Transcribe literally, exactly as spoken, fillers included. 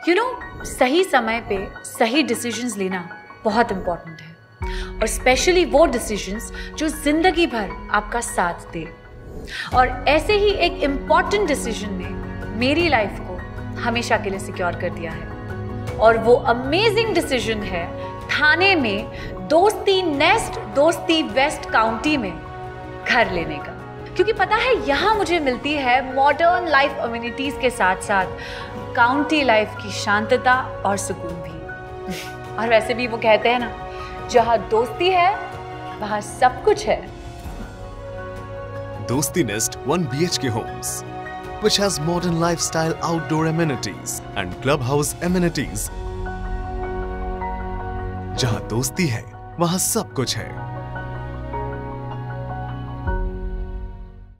You know सही समय पे सही डिसीजंस लेना बहुत इम्पोर्टेंट है, और स्पेशली वो डिसीजंस जो जिंदगी भर आपका साथ दे। और ऐसे ही एक इम्पॉर्टेंट डिसीजन ने मेरी लाइफ को हमेशा के लिए सिक्योर कर दिया है, और वो अमेजिंग डिसीजन है थाने में दोस्ती नेस्ट दोस्ती वेस्ट काउंटी में घर लेने का। क्योंकि पता है यहाँ मुझे मिलती है मॉडर्न लाइफ अम्यूनिटीज के साथ साथ काउंटी लाइफ की शांतता और सुकून भी। और वैसे भी वो कहते हैं ना, जहाँ दोस्ती है वहाँ सब कुछ है। Dosti Nest one B H K homes, which has modern lifestyle outdoor amenities and clubhouse amenities. जहाँ दोस्ती है वहाँ सब कुछ है।